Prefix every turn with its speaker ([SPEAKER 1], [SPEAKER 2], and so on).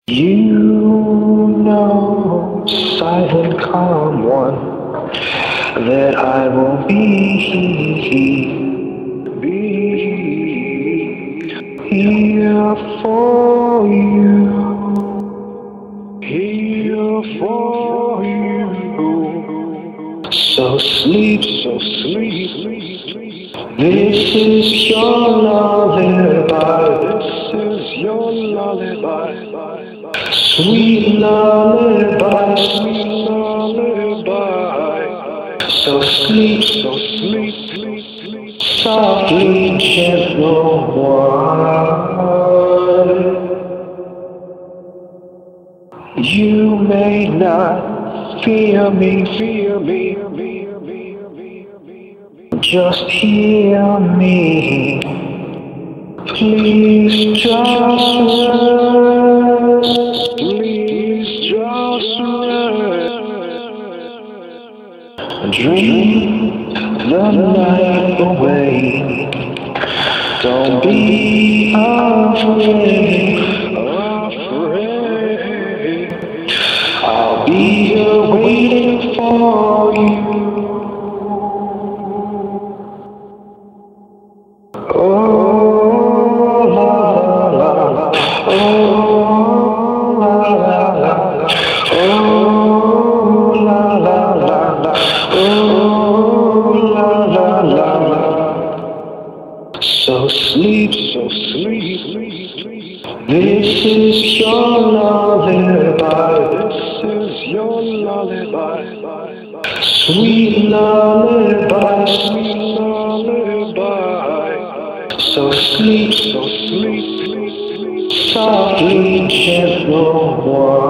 [SPEAKER 1] You know, silent, calm one, that I will be here for you, here for you. So sleep, so sleep. This is your lullaby. This is your lullaby. Sweet lullaby, sweet lullaby. So sleep, softly, gentle one. You may not fear me, just hear me. Please just rest, please just rest. Dream the night away. Don't be afraid. I'll be here waiting for you. Oh, la la la, oh, la la la, oh, la la la, oh, la la la. So sleep, this is your lullaby, this is your lullaby. Sweet lullaby, sweet lullaby. So sleep, softly, gentle one.